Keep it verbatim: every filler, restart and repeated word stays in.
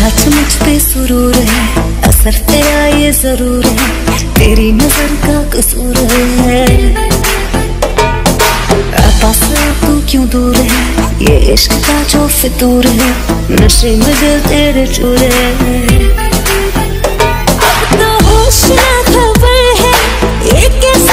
सच मुझ पे सुरूर है, असर तेरा ये जरूर है, तेरी नजर का कसूर है। पास तू क्यों दूर है, ये इश्क का जो फितूर है, नशे में दिल तेरे चूर है। अब तो होश ना खबर है, ये कैसे